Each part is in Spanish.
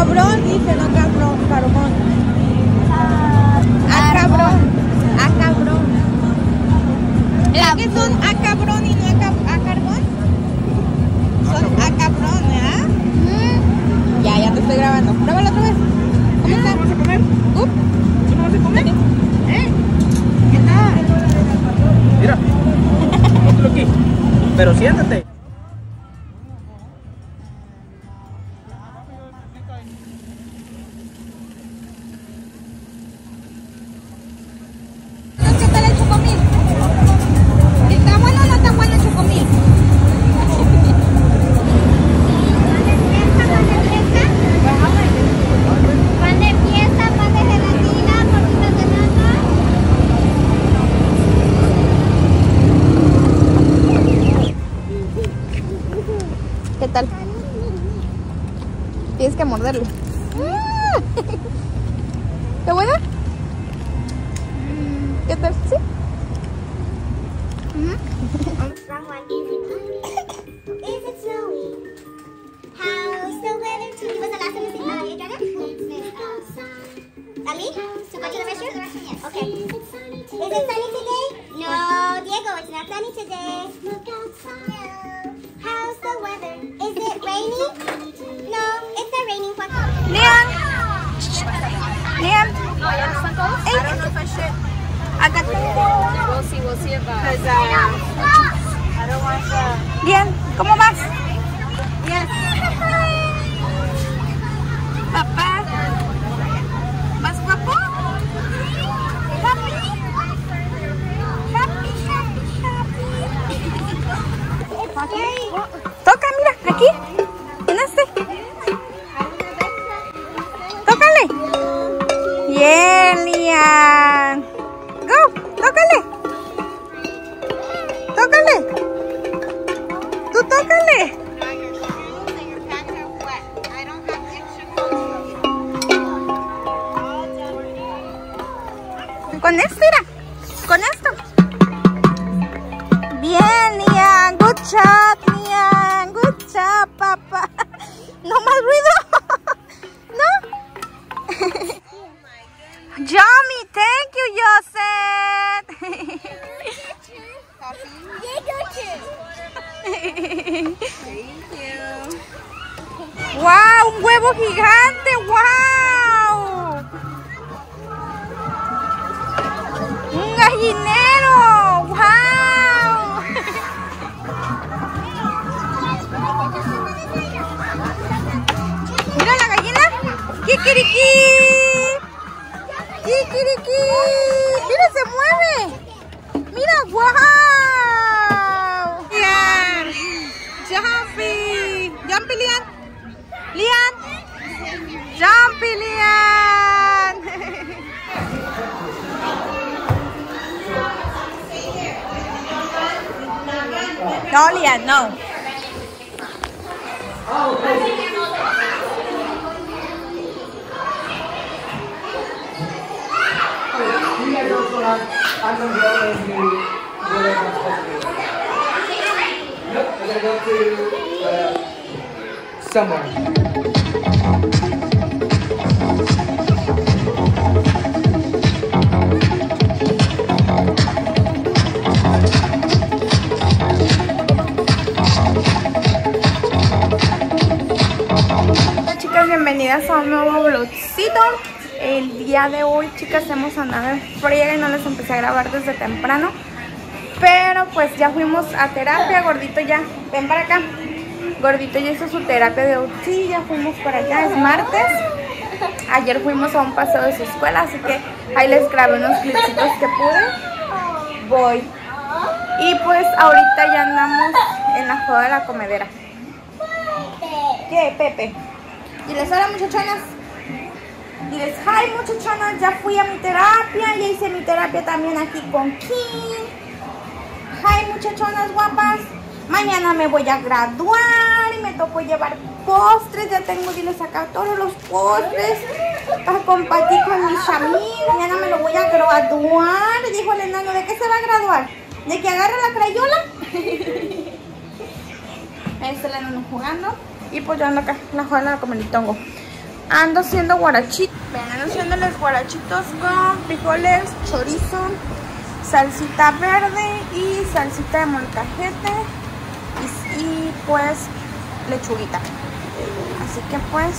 cabrón, dice, no cabrón, caromón. A cabrón. ¿Es que son a cabrón y no a carbón? Son a cabrón, ¿verdad? Ya te estoy grabando. Pruébalo otra vez. ¿Cómo está? ¿Vas a comer? ¿Tú no vas a comer? ¿Qué tal? Mira, ponlo aquí. Pero siéntate. ¿Qué tal el chocomil? ¿Está bueno o no está bueno el chocomil? Pan de fiesta, pan de gelatina, tortitas de nata. ¿Qué tal? Tienes que morderlo. ¿Está buena? ¿Qué tal? ¿Sí? Wrong one. Is it snowy? How's the weather today? Was the last one you said? Ali? To go to the restroom? Yes. Okay. Is it sunny today? No, Diego, it's not sunny today. How's the weather? Is it rainy? No, it's a raining one. Liam! Liam! Oh, yeah, this one goes? Hey. I don't know if I should. I got We'll see if Because, I don't want the... Liam, ¿cómo vas? Yes. Papá. ¿Más guapo? Happy. Happy, happy, happy. Toca, mira, aquí. En este. Tócale. Bien, Liam. Go, tócale. Tócale. Tú tócale. Con esto, mira. Con esto. Bien, Liam. Good job, Liam. Good job, papá. No más ruido. ¿No? Yummy. Thank you, Joseph. Wow, un huevo gigante. Wow. Un gallinero. Wow. Mira la gallina. Kikiriki. Kikiriki. Mira, se mueve. Mira, wow. Liam. Jumpy. Jumpy, Liam. Liam. Jumpy, Liam. No, Liam, no. I'm going to go and do whatever I'm supposed to do. Nope, I'm going to go to somewhere. Hola chicas, bienvenidas a un nuevo vlogcito. El día de hoy, chicas, hemos andado en friega y no les empecé a grabar desde temprano. Pero pues ya fuimos a terapia. Gordito ya, ven para acá. Gordito ya hizo su terapia de UTI, ya fuimos para allá, es martes. Ayer fuimos a un paseo de su escuela, así que ahí les grabé unos clipsitos que pude. Voy. Y pues ahorita ya andamos en la joda de la comedera. ¿Qué, Pepe? Diles hola, muchachonas. Diles hi, muchachonas, ya fui a mi terapia, ya hice mi terapia también aquí con Kim. Hi, muchachonas guapas. Mañana me voy a graduar y me tocó llevar postres. Ya tengo, diles acá, todos los postres para compartir con mis amigos. Mañana me lo voy a graduar. Dijo el enano, ¿de qué se va a graduar? ¿De que agarra la crayola? Ahí está el enano jugando. Y pues yo ando acá, la jugada como el tongo. ando haciendo guarachitos. Ven, ando haciéndoles guarachitos con frijoles, chorizo, salsita verde y salsita de molcajete y pues lechuguita. Así que pues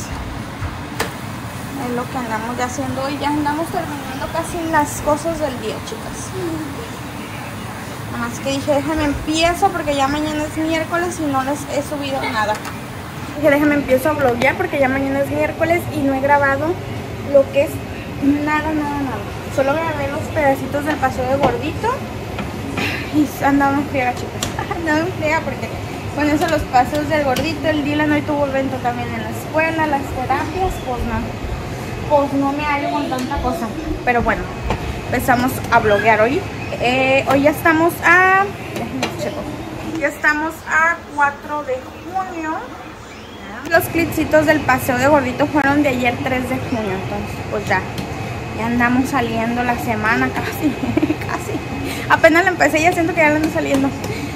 es lo que andamos ya haciendo hoy. Ya andamos terminando casi las cosas del día, chicas. Nada más que dije, déjame empiezo porque ya mañana es miércoles y no les he subido nada. Dije, déjame empiezo a vloguear porque ya mañana es miércoles y no he grabado lo que es nada. Solo grabé los pedacitos del paseo de gordito y andaba en friega, chicas. Andaba en friega porque con eso los paseos del gordito, el Dylan hoy tuvo evento también en la escuela, las terapias, pues no me hallo con tanta cosa. Pero bueno, empezamos a vloguear hoy. Hoy ya estamos a... Ya estamos a 4 de junio. Los clipsitos del paseo de gordito fueron de ayer 3 de junio. Entonces pues ya andamos saliendo la semana casi. Apenas la empecé, ya siento que ya la ando saliendo.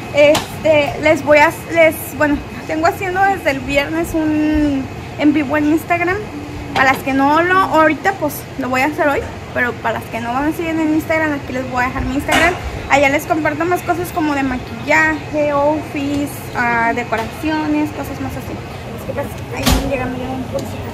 Bueno, tengo haciendo desde el viernes un en vivo en Instagram. Para las que no ahorita pues lo voy a hacer hoy, pero para las que no me siguen en Instagram, aquí les voy a dejar mi Instagram. Allá les comparto más cosas como de maquillaje, outfits, decoraciones, cosas más así. Es que pues, ahí van llegando ya un pulsito.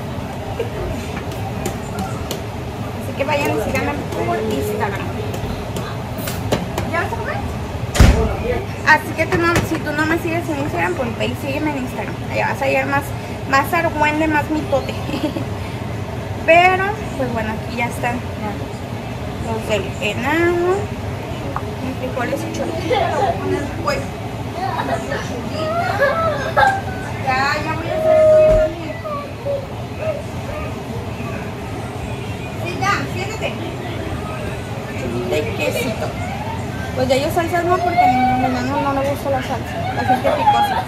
Así que vayan y síganme por Instagram. ¿Ya vas a comer? Así que si tú no me sigues en Instagram, pues ve y sígueme en Instagram. Allá vas a llegar más argüende, más mitote. Pero, pues bueno, aquí ya están los del enano. Mis frijoles y chorizo. Lo voy a poner pues. Ya voy a hacer esto también. Siéntate. De quesito. Pues ya yo salsa no, porque a mi enano no le gusta la salsa. La siente picosa.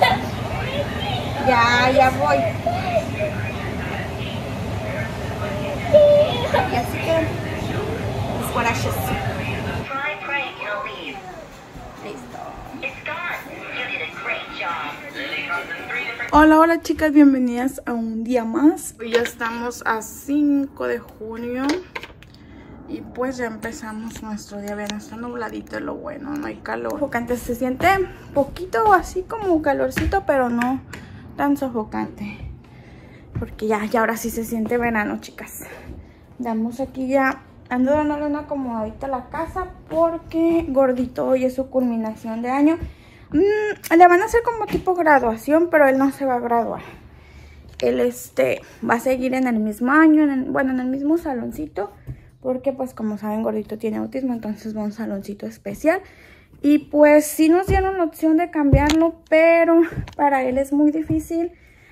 Ya voy. Y así que los guaraches. Hola chicas, bienvenidas a un día más. Hoy ya estamos a 5 de junio y pues ya empezamos nuestro día. Bien, está nubladito, es lo bueno, no hay calor sofocante. Se siente un poquito así como calorcito, pero no tan sofocante, porque ya ahora sí se siente verano, chicas. Damos aquí ya, ando dándole una acomodadita a la casa porque gordito hoy es su culminación de año. Le van a hacer como tipo graduación, pero él no se va a graduar. Él va a seguir en el mismo año, en el mismo saloncito, porque pues como saben gordito tiene autismo, entonces va a un saloncito especial. Y pues sí nos dieron la opción de cambiarlo, pero para él es muy difícil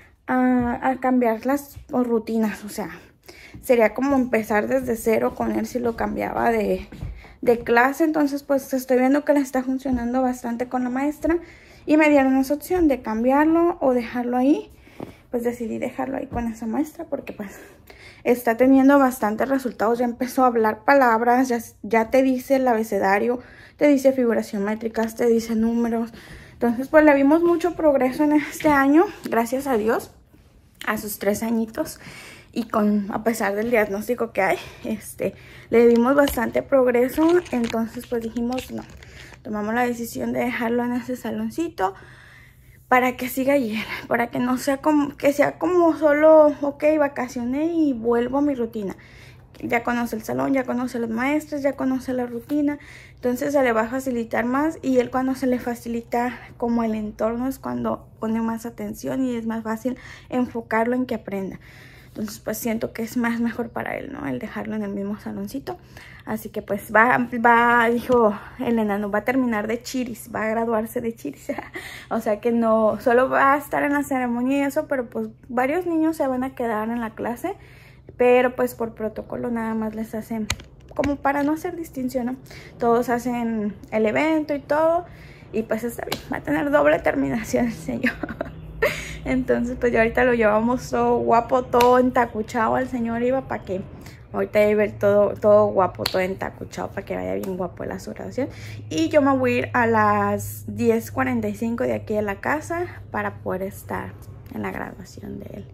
a cambiar las rutinas, o sea, sería como empezar desde cero con él si lo cambiaba de clase. Entonces pues estoy viendo que le está funcionando bastante con la maestra y me dieron esa opción de cambiarlo o dejarlo ahí. Pues decidí dejarlo ahí con esa maestra porque pues está teniendo bastantes resultados. Ya empezó a hablar palabras, ya te dice el abecedario, te dice figuras geométricas, te dice números. Entonces pues le vimos mucho progreso en este año, gracias a Dios, a sus 3 añitos. Y a pesar del diagnóstico que hay, le dimos bastante progreso. Entonces pues dijimos no, tomamos la decisión de dejarlo en ese saloncito para que siga allí, para que no sea como solo, ok, vacacioné y vuelvo a mi rutina. Ya conoce el salón, ya conoce a los maestros, ya conoce la rutina, entonces se le va a facilitar más. Y él, cuando se le facilita como el entorno, es cuando pone más atención y es más fácil enfocarlo en que aprenda. Entonces pues siento que es mejor para él, ¿no? El dejarlo en el mismo saloncito. Así que pues dijo el enano, va a terminar de chiris, va a graduarse de chiris. O sea que no, solo va a estar en la ceremonia y eso, pero pues varios niños se van a quedar en la clase. Pero pues por protocolo nada más les hacen, como para no hacer distinción, ¿no? Todos hacen el evento y todo. Y pues está bien, va a tener doble terminación el señor. Entonces pues ya ahorita lo llevamos todo guapo, todo entacuchado al señor Iba, para que ahorita hay ver todo guapo, todo entacuchado, para que vaya bien guapo la su graduación. Y yo me voy a ir a las 10:45 de aquí a la casa para poder estar en la graduación de él.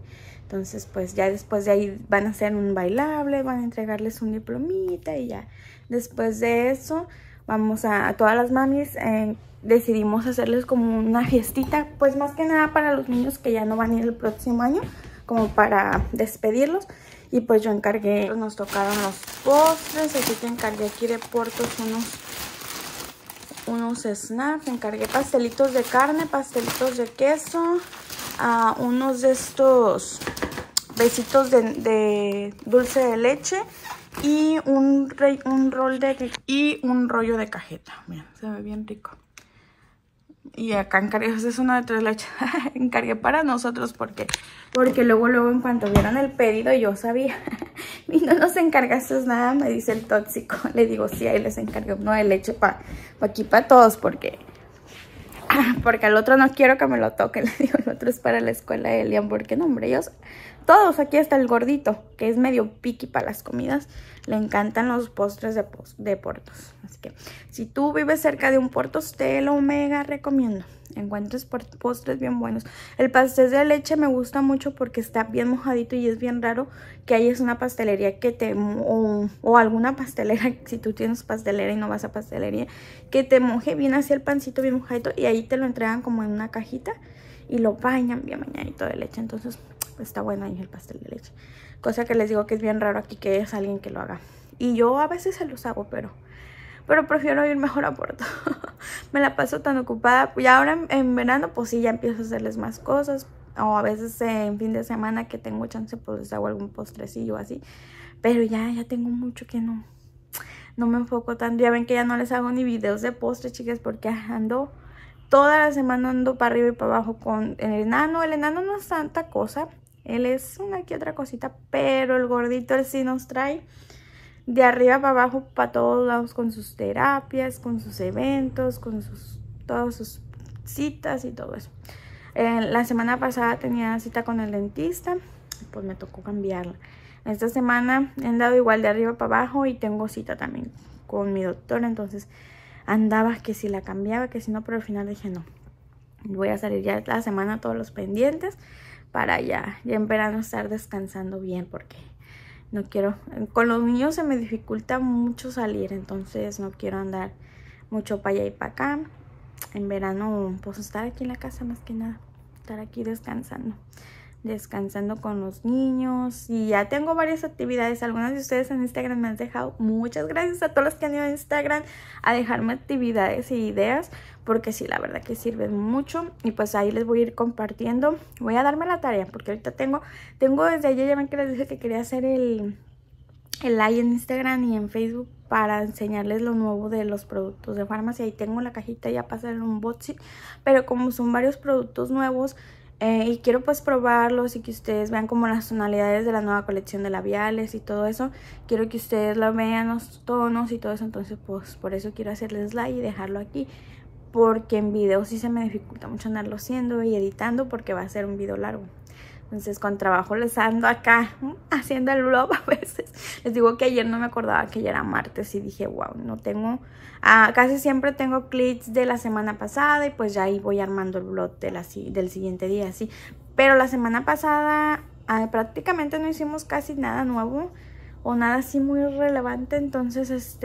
Entonces pues ya después de ahí van a hacer un bailable, van a entregarles un diplomita y ya. Después de eso vamos a todas las mamis, decidimos hacerles como una fiestita, pues más que nada para los niños que ya no van a ir el próximo año, como para despedirlos. Y pues yo encargué, nos tocaron los postres, así que encargué aquí de Portos unos snacks, encargué pastelitos de carne, pastelitos de queso, unos de estos besitos de dulce de leche y un rollo de cajeta. Miren, se ve bien rico. Y acá encargué, es una de 3 leches. Encargué para nosotros porque luego en cuanto vieron el pedido yo sabía. Y no nos encargaste nada, me dice el tóxico. Le digo, sí, ahí les encargué uno de leche para aquí para todos porque al otro no quiero que me lo toquen. Le digo, el otro es para la escuela de Elian porque no, hombre, ellos todos, aquí hasta el gordito, que es medio piqui para las comidas, le encantan los postres de Portos. Así que si tú vives cerca de un Portos, te lo mega recomiendo. Encuentres postres bien buenos. El pastel de leche me gusta mucho porque está bien mojadito y es bien raro que hayas una pastelería que o alguna pastelera, si tú tienes pastelera y no vas a pastelería, que te moje bien así el pancito bien mojadito y ahí te lo entregan como en una cajita y lo bañan bien bañadito de leche. Entonces está bueno ahí el pastel de leche. Cosa que les digo que es bien raro aquí que es alguien que lo haga. Y yo a veces se los hago, pero prefiero ir mejor a Porto. Me la paso tan ocupada. Y ahora en verano pues sí ya empiezo a hacerles más cosas. O a veces en fin de semana que tengo chance pues les hago algún postrecillo así. Pero ya tengo mucho que no me enfoco tanto. Ya ven que ya no les hago ni videos de postre, chicas, porque toda la semana ando para arriba y para abajo con el enano. El enano no es tanta cosa. Él es una que otra cosita, pero el gordito él sí nos trae de arriba para abajo, para todos lados, con sus terapias, con sus eventos, con todas sus citas y todo eso. La semana pasada tenía cita con el dentista, pues me tocó cambiarla. Esta semana he andado igual de arriba para abajo y tengo cita también con mi doctora, entonces andaba que si la cambiaba, que si no, pero al final dije no. Voy a salir ya la semana todos los pendientes para ya en verano estar descansando bien porque no quiero, con los niños se me dificulta mucho salir, entonces no quiero andar mucho para allá y para acá. En verano pues estar aquí en la casa más que nada, estar aquí descansando con los niños. Y ya tengo varias actividades. Algunas de ustedes en Instagram me han dejado, muchas gracias a todos los que han ido a Instagram a dejarme actividades y ideas, porque sí, la verdad que sirven mucho. Y pues ahí les voy a ir compartiendo. Voy a darme la tarea porque ahorita tengo desde ayer, ya ven que les dije que quería hacer el live en Instagram y en Facebook para enseñarles lo nuevo de los productos de farmacia. Ahí tengo la cajita ya para hacer un unboxing, pero como son varios productos nuevos y quiero pues probarlos y que ustedes vean como las tonalidades de la nueva colección de labiales y todo eso, quiero que ustedes lo vean, los tonos y todo eso. Entonces pues por eso quiero hacerles live y dejarlo aquí, porque en video sí se me dificulta mucho andarlo haciendo y editando porque va a ser un video largo. Entonces con trabajo les ando acá haciendo el vlog a veces. Les digo que ayer no me acordaba que ya era martes y dije, wow, no tengo... casi siempre tengo clips de la semana pasada y pues ya ahí voy armando el vlog del siguiente día, así. Pero la semana pasada prácticamente no hicimos casi nada nuevo o nada así muy relevante. Entonces,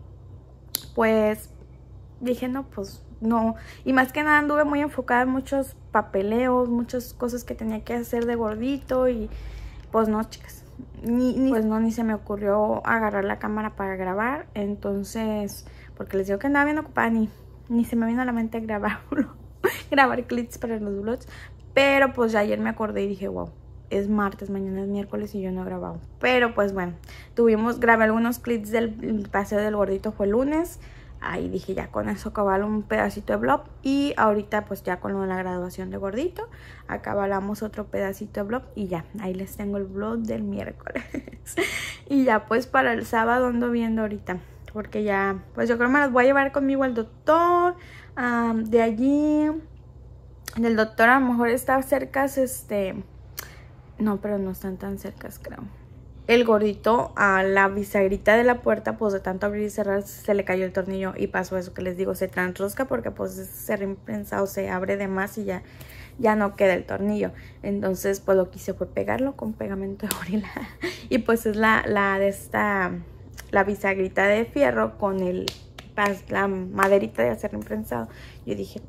pues dije, no, pues no. Y más que nada anduve muy enfocada en muchos papeleos, muchas cosas que tenía que hacer de gordito y pues no, chicas, ni se me ocurrió agarrar la cámara para grabar. Entonces, porque les digo que andaba bien ocupada, ni se me vino a la mente grabar clips para los vlogs. Pero pues ya ayer me acordé y dije, wow, es martes, mañana es miércoles y yo no he grabado. Pero pues bueno, grabé algunos clips del paseo del gordito, fue el lunes. Ahí dije, ya con eso acabamos un pedacito de vlog. Y ahorita pues ya con lo de la graduación de gordito acabamos otro pedacito de vlog. Y ya, ahí les tengo el vlog del miércoles. Y ya pues para el sábado ando viendo ahorita, porque ya pues yo creo que me las voy a llevar conmigo al doctor. De allí, del doctor a lo mejor está cerca, no, pero no están tan cercas, creo. el gordito a la bisagrita de la puerta, pues de tanto abrir y cerrar se le cayó el tornillo y pasó eso que les digo, se transrosca porque pues se reimprensado, se abre de más y ya no queda el tornillo. Entonces pues lo que hice fue pegarlo con pegamento de gorila y pues es la bisagrita de fierro con la maderita de acero imprensado. Yo dije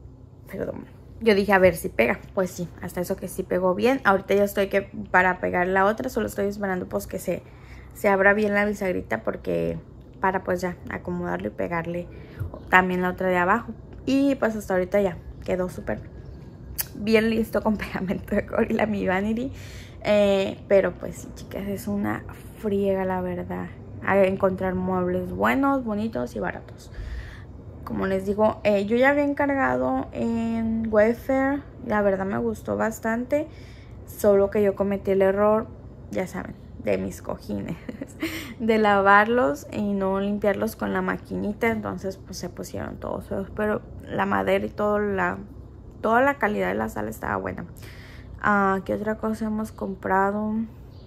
a ver si pega. Pues sí, hasta eso que sí pegó bien. Ahorita ya estoy que para pegar la otra, solo estoy esperando pues que se abra bien la bisagrita porque para pues ya acomodarlo y pegarle también la otra de abajo. Y pues hasta ahorita ya quedó súper bien listo con pegamento de gorila mi vanity. Pero pues sí, chicas, es una friega la verdad a encontrar muebles buenos, bonitos y baratos. Como les digo, yo ya había encargado en Wayfair. La verdad me gustó bastante. Solo que yo cometí el error, ya saben, de mis cojines. De lavarlos y no limpiarlos con la maquinita. Entonces pues se pusieron todos feos. Pero la madera y toda la calidad de la sala estaba buena. ¿Qué otra cosa hemos comprado?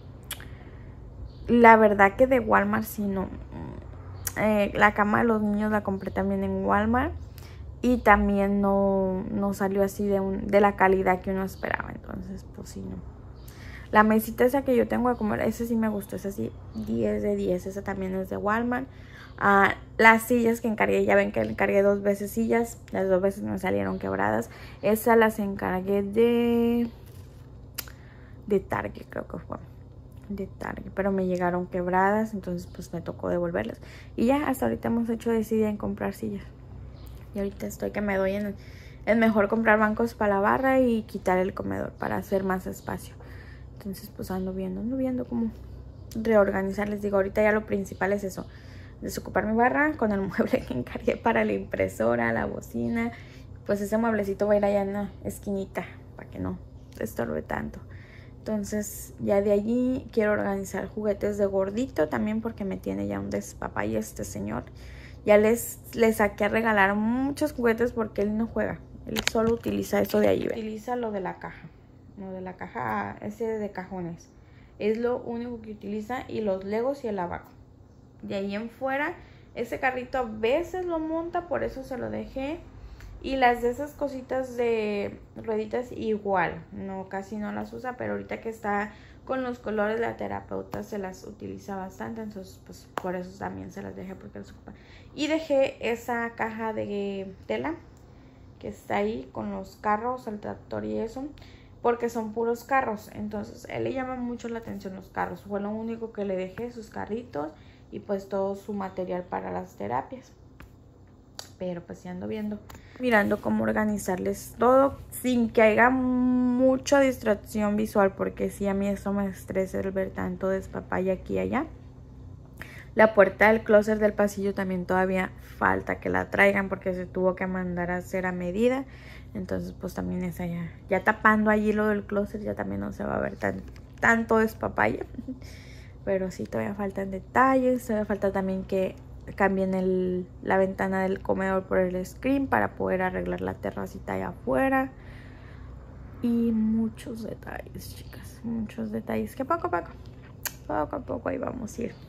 La verdad que de Walmart sí no. La cama de los niños la compré también en Walmart y también no salió así de la calidad que uno esperaba. Entonces pues sí, no. La mesita esa que yo tengo de comer, esa sí me gustó, esa sí 10 de 10, esa también es de Walmart. Las sillas que encargué, ya ven que encargué 2 veces sillas, las 2 veces me salieron quebradas. Esas las encargué de Target, creo que fue. De Target, pero me llegaron quebradas, entonces pues me tocó devolverlas. Y ya hasta ahorita hemos hecho decidida en comprar sillas. Y ahorita estoy que me doy es mejor comprar bancos para la barra y quitar el comedor para hacer más espacio. Entonces pues ando viendo cómo reorganizar. Les digo, ahorita ya lo principal es eso, desocupar mi barra con el mueble que encargué para la impresora, la bocina. Pues ese mueblecito va a ir allá en la esquinita para que no estorbe tanto. Entonces ya de allí quiero organizar juguetes de gordito también porque me tiene ya un despapalle este señor. Ya le saqué a regalar muchos juguetes porque él no juega. Él solo utiliza eso de allí. Utiliza lo de la caja. Lo de la caja ese de cajones. Es lo único que utiliza y los legos y el abaco. De ahí en fuera ese carrito a veces lo monta, por eso se lo dejé. Y las de esas cositas de rueditas igual, casi no las usa, pero ahorita que está con los colores la terapeuta se las utiliza bastante, entonces pues por eso también se las dejé porque las ocupa. Y dejé esa caja de tela que está ahí con los carros, el tractor y eso, porque son puros carros, entonces a él le llama mucho la atención los carros. Fue lo único que le dejé, sus carritos y pues todo su material para las terapias. Pero pues ya ando mirando cómo organizarles todo sin que haya mucha distracción visual, porque sí, a mí eso me estresa el ver tanto despapalle aquí y allá. La puerta del closet del pasillo también todavía falta que la traigan porque se tuvo que mandar a hacer a medida. Entonces pues también esa ya tapando allí lo del closet ya también no se va a ver tanto despapalle. Pero sí, todavía faltan detalles, todavía falta también que cambien la ventana del comedor por el screen para poder arreglar la terracita allá afuera. Y muchos detalles, chicas, muchos detalles que poco a poco ahí vamos a ir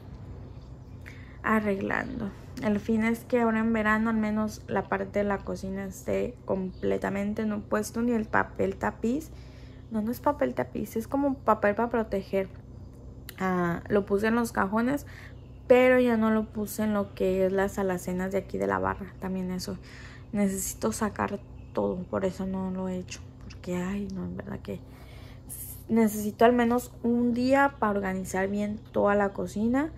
arreglando. El fin es que ahora en verano al menos la parte de la cocina esté completamente, no he puesto ni el papel tapiz. No es papel tapiz, es como papel para proteger. Lo puse en los cajones, pero ya no lo puse en lo que es las alacenas de aquí de la barra. También eso necesito sacar todo, por eso no lo he hecho. Porque ay no, en verdad que necesito al menos un día para organizar bien toda la cocina.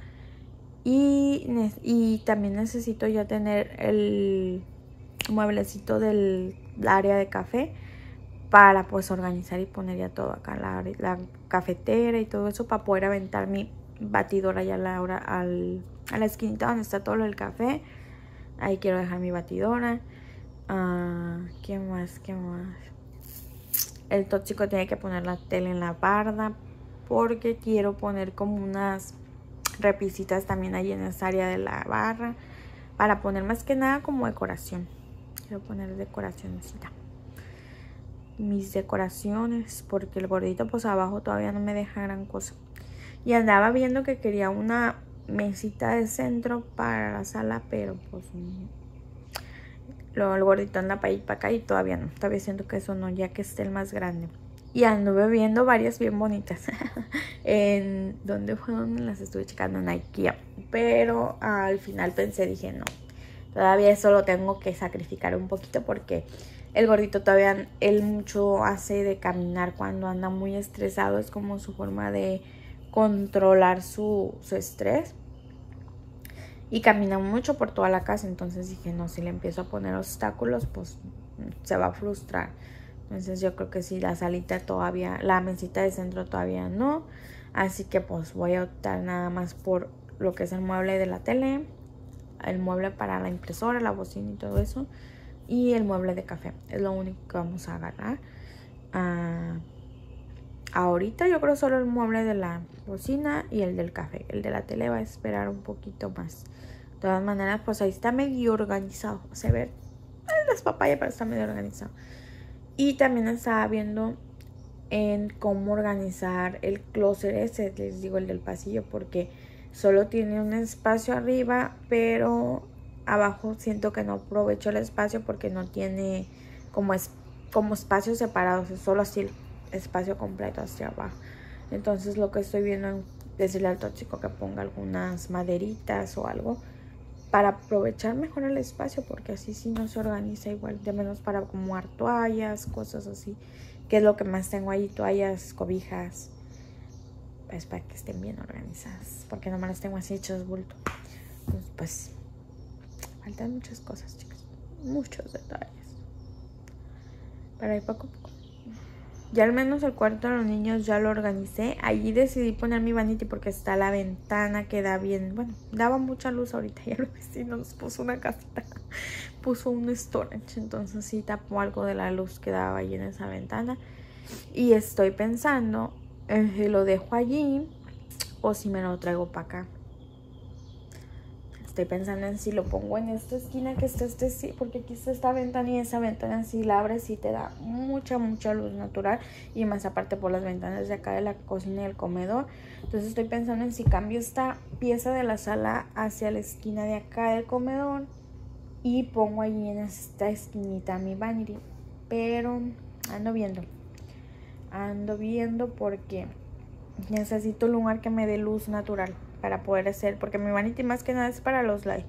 Y también necesito ya tener el mueblecito del área de café para pues organizar y poner ya todo acá, la cafetera y todo eso, para poder aventar mi batidora ya a la esquinita donde está todo el café. Ahí quiero dejar mi batidora. ¿Qué más? El tóxico tiene que poner la tele en la barda porque quiero poner como unas repisitas también ahí en esa área de la barra para poner más que nada como decoración. Quiero poner decoracióncita, mis decoraciones, porque el gordito pues abajo todavía no me deja gran cosa. Y andaba viendo que quería una mesita de centro para la sala, pero pues luego el gordito anda para ir para acá y todavía no. Todavía siento que eso no, ya que esté el más grande. Y anduve viendo varias bien bonitas. ¿Dónde fue donde las estuve checando? En IKEA. Pero al final dije no. Todavía eso lo tengo que sacrificar un poquito porque el gordito todavía, él mucho hace de caminar cuando anda muy estresado. Es como su forma de controlar su estrés. Y camina mucho por toda la casa. Entonces dije, no, si le empiezo a poner obstáculos, pues se va a frustrar. Entonces yo creo que sí, la salita todavía, la mesita de centro todavía no. Así que pues voy a optar nada más por lo que es el mueble de la tele, el mueble para la impresora, la bocina y todo eso, y el mueble de café. Es lo único que vamos a agarrar. Ahorita yo creo solo el mueble de la bocina y el del café. El de la tele va a esperar un poquito más. De todas maneras, pues ahí está medio organizado. Se ve las papayas, pero está medio organizado. Y también estaba viendo en cómo organizar el closet ese, les digo, el del pasillo, porque solo tiene un espacio arriba, pero abajo siento que no aprovecho el espacio porque no tiene como espacios separados, es solo así el espacio completo hacia abajo. Entonces lo que estoy viendo es decirle al tóxico que ponga algunas maderitas o algo para aprovechar mejor el espacio, porque así sí no se organiza igual, de menos para acomodar toallas, cosas así, que es lo que más tengo ahí, toallas, cobijas, pues para que estén bien organizadas, porque nomás las tengo así hechas bulto. Entonces pues faltan muchas cosas, chicas, muchos detalles, pero ahí poco a poco. Ya al menos el cuarto de los niños ya lo organicé. Allí decidí poner mi vanity porque está la ventana que da bien. Bueno, daba mucha luz ahorita. Ya el vecino nos puso una casita. Puso un storage. Entonces sí tapó algo de la luz que daba ahí en esa ventana. Y estoy pensando si lo dejo allí o si me lo traigo para acá. Estoy pensando en si lo pongo en esta esquina que está sí, porque aquí está esta ventana y esa ventana si la abres sí te da mucha luz natural, y más aparte por las ventanas de acá de la cocina y el comedor. Entonces estoy pensando en si cambio esta pieza de la sala hacia la esquina de acá del comedor y pongo allí en esta esquinita mi vanity, pero ando viendo porque necesito un lugar que me dé luz natural para poder hacer, porque mi vanity más que nada es para los live,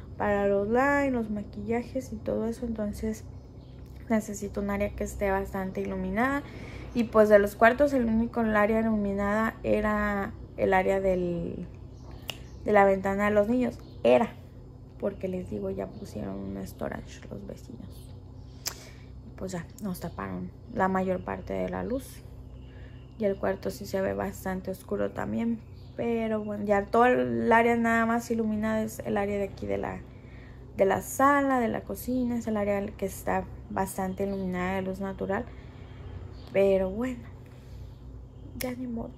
los maquillajes y todo eso. Entonces necesito un área que esté bastante iluminada, y pues de los cuartos el único área iluminada era el área de la ventana de los niños, porque les digo, ya pusieron un storage los vecinos, pues ya nos taparon la mayor parte de la luz, y el cuarto sí se ve bastante oscuro también. Pero bueno, ya todo el área nada más iluminada es el área de aquí de la sala, de la cocina. Es el área que está bastante iluminada de luz natural. Pero bueno, ya ni modo.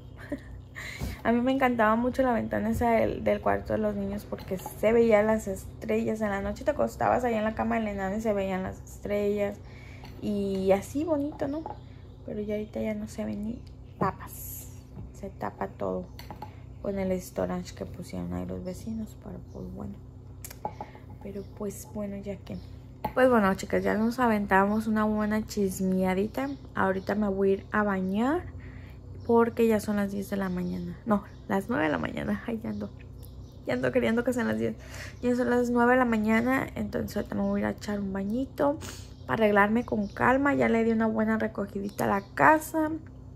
A mí me encantaba mucho la ventana esa del cuarto de los niños, porque se veían las estrellas. En la noche te acostabas ahí en la cama del enano y se veían las estrellas. Y así bonito, ¿no? Pero ya ahorita ya no se ven ni papas. Se tapa todo con el storage que pusieron ahí los vecinos para, pues bueno. Pero pues bueno, ya que pues bueno, chicas, ya nos aventamos una buena chismeadita. Ahorita me voy a ir a bañar porque ya son las 10 de la mañana. No, las 9 de la mañana. Ay, ya ando queriendo que sean las 10. Ya son las 9 de la mañana. Entonces ahorita me voy a ir a echar un bañito para arreglarme con calma. Ya le di una buena recogidita a la casa.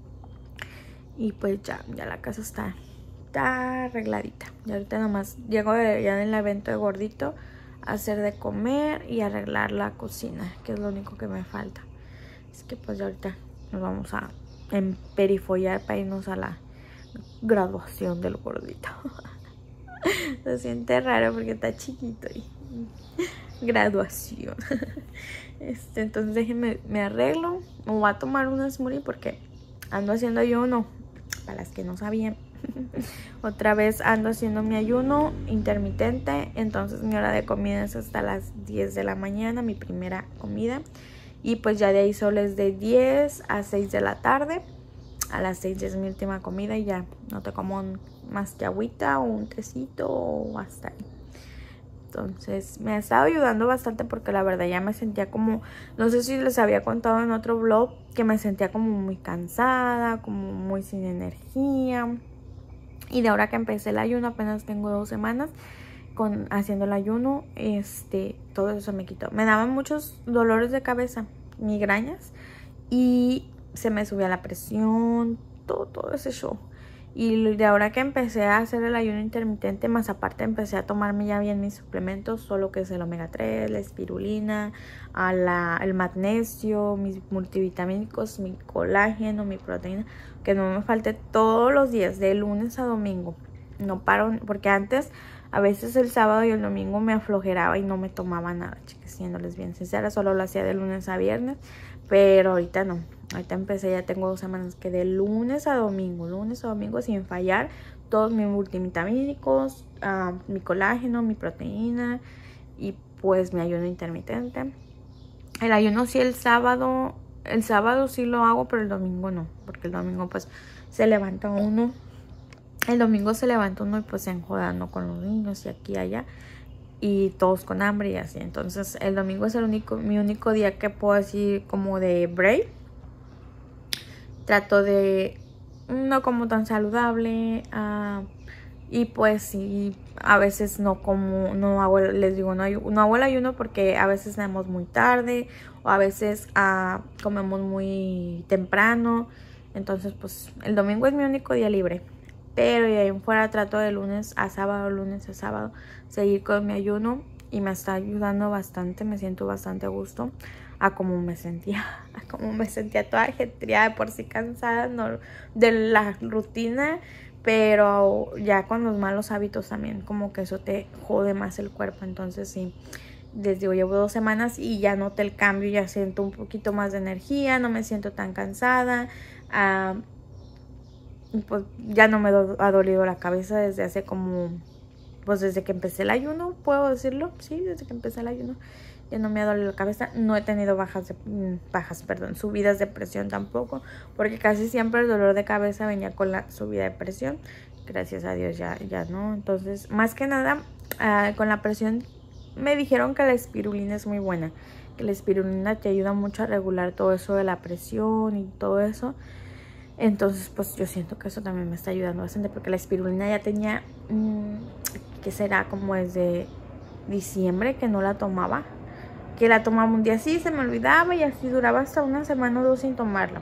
Y pues ya la casa está arregladita. Y ahorita nomás llego ya del evento de gordito a hacer de comer y arreglar la cocina, que es lo único que me falta. Es que pues ya ahorita nos vamos a emperifollar para irnos a la graduación del gordito. Se siente raro porque está chiquito y graduación. Entonces déjenme, me arreglo. Me voy a tomar una smoothie porque ando haciendo ayuno. Para las que no sabían, otra vez ando haciendo mi ayuno intermitente. Entonces mi hora de comida es hasta las 10 de la mañana, mi primera comida. Y pues ya de ahí solo es de 10 a 6 de la tarde. a las 6 ya es mi última comida y ya no te como más que agüita o un tecito o hasta ahí. Entonces me ha estado ayudando bastante porque la verdad ya me sentía como, no sé si les había contado en otro vlog, que me sentía como muy cansada, como muy sin energía. Y de ahora que empecé el ayuno, apenas tengo 2 semanas haciendo el ayuno, todo eso me quitó. Me daban muchos dolores de cabeza, migrañas, y se me subía la presión, todo ese show. Y de ahora que empecé a hacer el ayuno intermitente, más aparte empecé a tomarme ya bien mis suplementos, solo que es el omega 3, la espirulina, el magnesio, mis multivitamínicos, mi colágeno, mi proteína, que no me falte todos los días, de lunes a domingo. No paro, porque antes a veces el sábado y el domingo me aflojeraba y no me tomaba nada, chicas, siéndoles bien sincera, solo lo hacía de lunes a viernes, pero ahorita no. Ahorita empecé, ya tengo 2 semanas que de lunes a domingo sin fallar, todos mis multivitamínicos, mi colágeno, mi proteína y pues mi ayuno intermitente. El ayuno sí el sábado sí lo hago, pero el domingo no, porque el domingo pues se levanta uno. El domingo se levanta uno y pues se enjodando con los niños y aquí y allá. Y todos con hambre y así. Entonces el domingo es mi único día que puedo decir como de break. Trato de no como tan saludable. Y pues sí, a veces no hago, les digo, no hago el ayuno porque a veces cenamos muy tarde. O a veces comemos muy temprano. Entonces pues el domingo es mi único día libre. Pero de ahí en fuera trato de lunes a sábado, seguir con mi ayuno. Y me está ayudando bastante, me siento bastante a gusto a como me sentía. Toda ajetreada, de por sí cansada, no, de la rutina. Pero ya con los malos hábitos también, como que eso te jode más el cuerpo. Entonces sí, les digo, llevo 2 semanas y ya noté el cambio, ya siento un poquito más de energía, no me siento tan cansada. Pues ya no me ha dolido la cabeza desde hace como, pues desde que empecé el ayuno, puedo decirlo, sí, desde que empecé el ayuno ya no me ha dolido la cabeza. No he tenido subidas de presión tampoco, porque casi siempre el dolor de cabeza venía con la subida de presión. Gracias a Dios ya no. Entonces, más que nada, con la presión me dijeron que la espirulina es muy buena, que la espirulina te ayuda mucho a regular todo eso de la presión y todo eso. Entonces pues yo siento que eso también me está ayudando bastante, porque la espirulina ya tenía, que será como desde diciembre que no la tomaba, que la tomaba un día así, se me olvidaba y así duraba hasta 1 semana o 2 sin tomarla.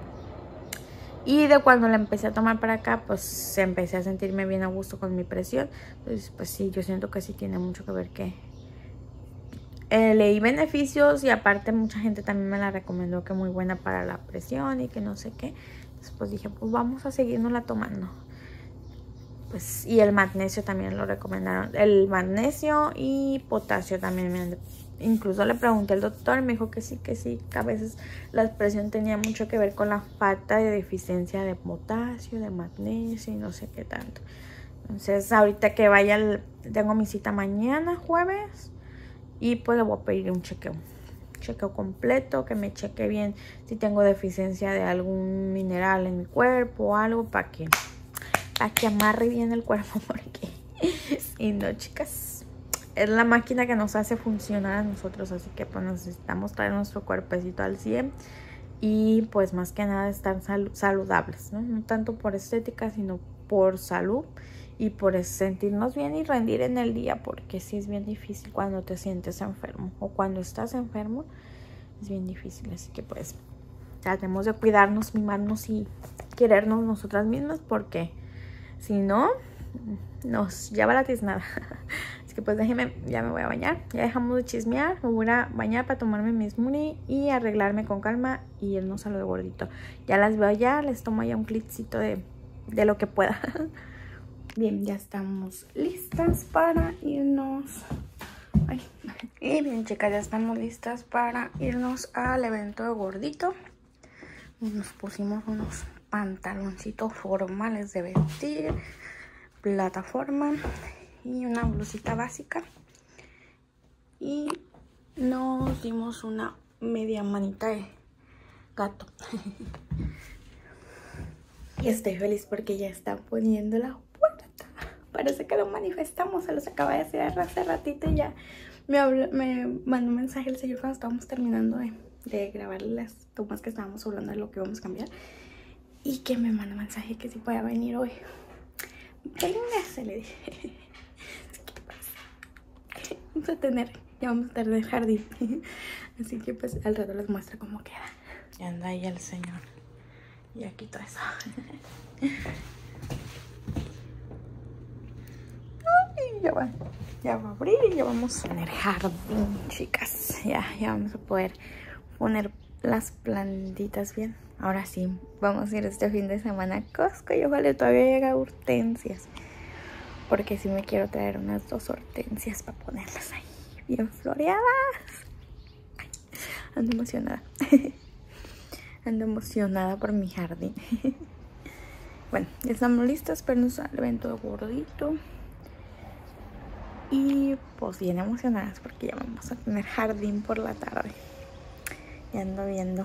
Y de cuando la empecé a tomar para acá, pues empecé a sentirme bien a gusto con mi presión. Entonces pues sí, yo siento que sí tiene mucho que ver que leí beneficios, y aparte mucha gente también me la recomendó, que muy buena para la presión y que no sé qué. Pues dije, pues vamos a seguirnosla tomando. Pues, y el magnesio también lo recomendaron. El magnesio y potasio también incluso le pregunté al doctor y me dijo que sí, que a veces la presión tenía mucho que ver con la falta de deficiencia de potasio, de magnesio y no sé qué tanto. Entonces ahorita que vaya, tengo mi cita mañana, jueves, y pues le voy a pedir un chequeo completo, que me cheque bien si tengo deficiencia de algún mineral en mi cuerpo o algo, para que amarre bien el cuerpo, porque y no, chicas, es la máquina que nos hace funcionar a nosotros, así que pues necesitamos traer nuestro cuerpecito al 100 y pues más que nada estar saludables, no tanto por estética, sino por salud y por sentirnos bien y rendir en el día, porque sí es bien difícil cuando te sientes enfermo o cuando estás enfermo, es bien difícil. Así que pues tratemos de cuidarnos, mimarnos y querernos nosotras mismas, porque si no, nos lleva la tiznada. Así que pues déjenme, ya me voy a bañar, ya dejamos de chismear, me voy a bañar para tomarme mi smoothie y arreglarme con calma y irnos a lo de gordito. Ya las veo allá, les tomo ya un clipcito de lo que pueda. Bien, ya estamos listas para irnos. Y bien, chicas, ya estamos listas para irnos al evento de gordito. Nos pusimos unos pantaloncitos formales de vestir, plataforma y una blusita básica. Y nos dimos una media manita de gato. Y estoy feliz porque ya están poniendo la puerta. Parece que lo manifestamos, se los acaba de decir hace ratito y ya me mandó un mensaje el señor cuando estábamos terminando de grabar las tomas que estábamos hablando de lo que íbamos a cambiar. Y que me mandó un mensaje que si podía venir hoy. Venga, se le dije. ¿Qué pasa? Ya vamos a tener jardín. Así que pues al rato les muestro cómo queda. Ya anda ahí el señor. Ya quito eso. Ay, ya va a abrir y ya vamos a tener jardín, chicas. Ya vamos a poder poner las plantitas bien. Ahora sí, vamos a ir este fin de semana a Costco y ojalá todavía llegue hortensias. Porque sí me quiero traer unas 2 hortensias para ponerlas ahí bien floreadas. Ando emocionada. Ando emocionada por mi jardín. Bueno, ya estamos listos para nuestro evento gordito. Y pues bien emocionadas porque ya vamos a tener jardín por la tarde. Ya ando viendo.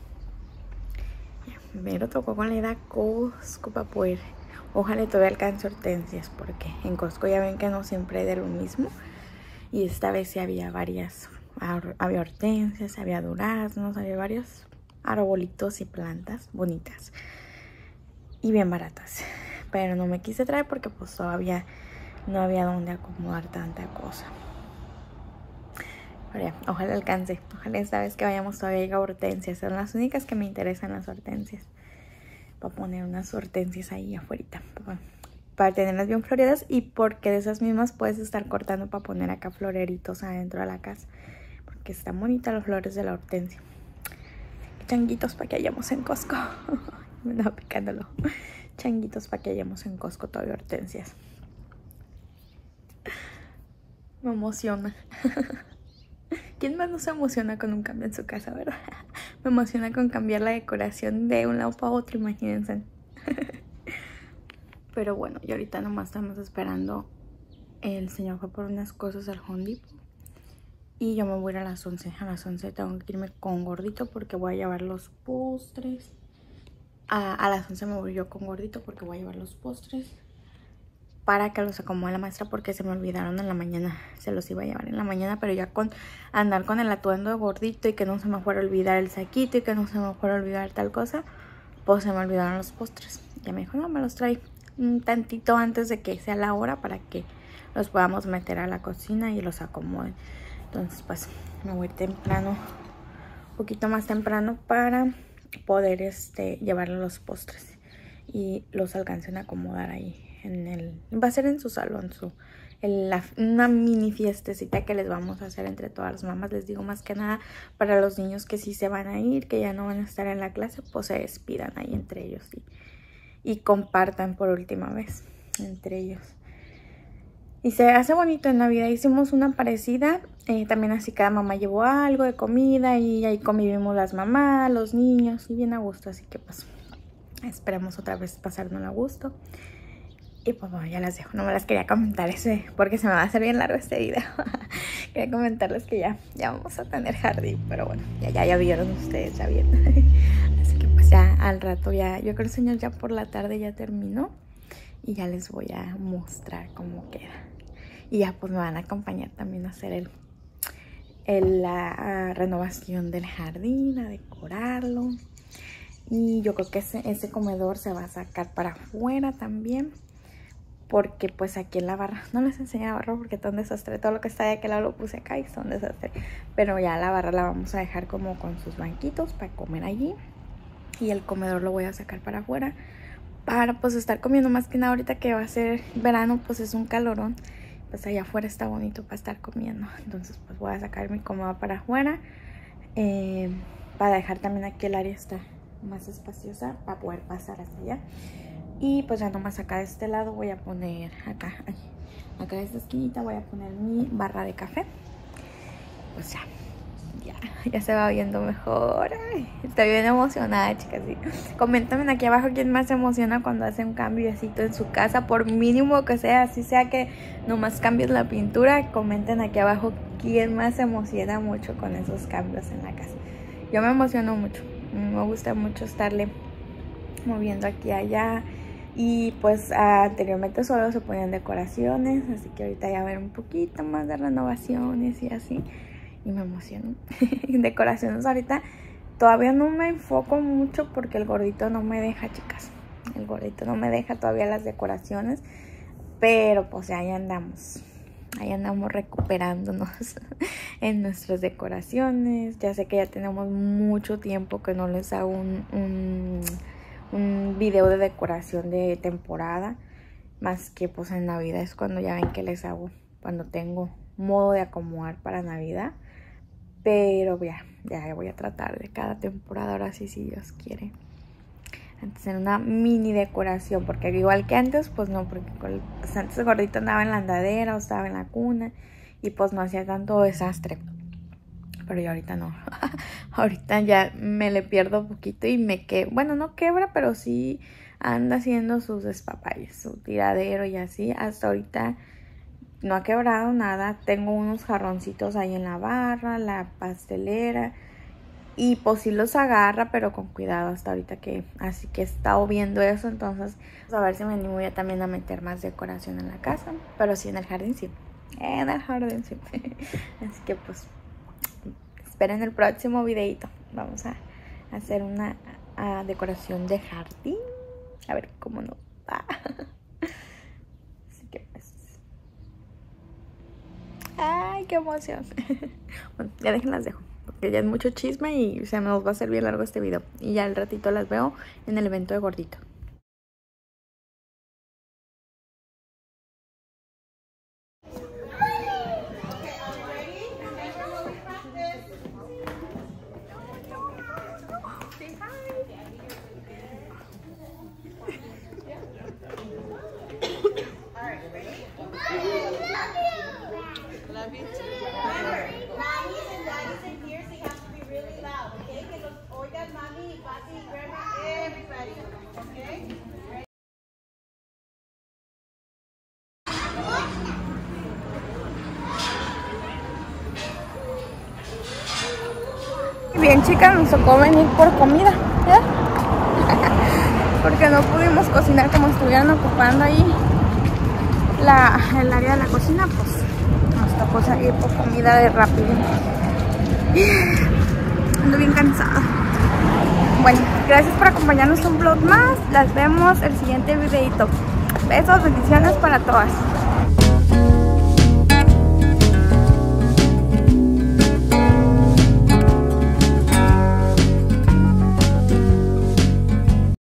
Pero tocó con la ida a Costco para poder. Ojalá todavía alcance hortensias porque en Costco ya ven que no siempre hay de lo mismo. Y esta vez sí había varias. Había hortensias, había duraznos, había varios arbolitos y plantas bonitas y bien baratas. Pero no me quise traer porque pues todavía no había donde acomodar tanta cosa. Pero ya, ojalá alcance. Ojalá esta vez que vayamos todavía haya hortensias. Son las únicas que me interesan, las hortensias. Para poner unas hortensias ahí afuera. Para tenerlas bien floreadas. Y porque de esas mismas puedes estar cortando para poner acá floreritos adentro de la casa. Porque están bonitas las flores de la hortensia. Changuitos para que hayamos en Costco. Me andaba picándolo. Changuitos para que hayamos en Costco todavía hortensias. Me emociona. ¿Quién más no se emociona con un cambio en su casa, verdad? Me emociona con cambiar la decoración de un lado para otro, imagínense. Pero bueno, y ahorita nomás estamos esperando. El señor fue por unas cosas al Home Depot. Y yo me voy a ir a las 11. A las 11 tengo que irme con Gordito porque voy a llevar los postres. A las 11 me voy yo con Gordito porque voy a llevar los postres. Para que los acomode la maestra porque se me olvidaron en la mañana. Se los iba a llevar en la mañana, pero ya con andar con el atuendo de Gordito y que no se me fuera a olvidar el saquito y que no se me fuera a olvidar tal cosa, pues se me olvidaron los postres. Ya me dijo, no, me los trae un tantito antes de que sea la hora para que los podamos meter a la cocina y los acomoden. Entonces pues me voy temprano, un poquito más temprano para poder llevarle los postres y los alcancen a acomodar ahí. Va a ser en su salón, una mini fiestecita que les vamos a hacer entre todas las mamás. Les digo más que nada para los niños que sí se van a ir, que ya no van a estar en la clase, pues se despidan ahí entre ellos y compartan por última vez entre ellos. Y se hace bonito. En Navidad hicimos una parecida, también así cada mamá llevó algo de comida y ahí convivimos las mamás, los niños y bien a gusto. Así que pues esperemos otra vez pasarnos a gusto. Y pues bueno, ya las dejo. No me las quería comentar porque se me va a hacer bien largo este video. Quería comentarles que ya vamos a tener jardín. Pero bueno, ya vieron ustedes, ya vieron. Así que pues ya al rato yo creo que el señor ya por la tarde ya terminó. Y ya les voy a mostrar cómo queda. Y ya pues me van a acompañar también a hacer la renovación del jardín, a decorarlo. Y yo creo que ese comedor se va a sacar para afuera también. Porque pues aquí en la barra, no les enseñé la barra porque está un desastre. Todo lo que está de aquel lado lo puse acá y está un desastre. Pero ya la barra la vamos a dejar como con sus banquitos para comer allí. Y el comedor lo voy a sacar para afuera. Para pues estar comiendo, más que nada ahorita que va a ser verano, pues es un calorón. Pues allá afuera está bonito para estar comiendo. Entonces pues voy a sacar mi comedor para afuera. Para dejar también aquí el área está más espaciosa para poder pasar hasta allá. Y pues ya nomás acá de este lado voy a poner acá de esta esquinita voy a poner mi barra de café. Pues ya se va viendo mejor. Ay, estoy bien emocionada, chicas. Sí. Coméntame aquí abajo quién más se emociona cuando hace un cambiecito en su casa, por mínimo que sea, así sea que nomás cambies la pintura. Comenten aquí abajo quién más se emociona mucho con esos cambios en la casa. Yo me emociono mucho. Me gusta mucho estarle moviendo aquí y allá. Y pues anteriormente solo se ponían decoraciones, así que ahorita ya va a haber un poquito más de renovaciones y así. Y me emociono. Decoraciones ahorita todavía no me enfoco mucho porque el gordito no me deja, chicas. El gordito no me deja todavía las decoraciones. Pero pues ahí andamos. Ahí andamos recuperándonos en nuestras decoraciones. Ya sé que ya tenemos mucho tiempo que no les hago un video de decoración de temporada. Más que pues en Navidad es cuando ya ven que les hago. Cuando tengo modo de acomodar para Navidad. Pero ya voy a tratar de cada temporada. Ahora sí, si Dios quiere. Antes era una mini decoración, porque igual que antes, pues no, porque pues antes el gordito andaba en la andadera o estaba en la cuna y pues no hacía tanto desastre. Pero yo ahorita no. Ahorita ya me le pierdo poquito y bueno, no quebra, pero sí anda haciendo sus despapalles, su tiradero y así. Hasta ahorita no ha quebrado nada. Tengo unos jarroncitos ahí en la barra, la pastelera. Y pues sí los agarra, pero con cuidado hasta ahorita así que he estado viendo eso. Entonces, pues a ver si me animo ya también a meter más decoración en la casa. Pero sí, en el jardín sí. En el jardín sí. Así que pues, esperen el próximo videito. Vamos a hacer una decoración de jardín. A ver cómo nos va. Así que pues... ¡Ay, qué emoción! Bueno, ya las dejo. Porque ya es mucho chisme y se nos va a hacer bien largo este video. Y ya al ratito las veo en el evento de gordito. Bien, chicas, nos tocó venir por comida, ¿eh? Porque no pudimos cocinar como estuvieran ocupando ahí el área de la cocina, pues nos tocó salir por comida de rápido. Ando bien cansada. Bueno, gracias por acompañarnos un vlog más. Las vemos el siguiente videito. Besos, bendiciones para todas.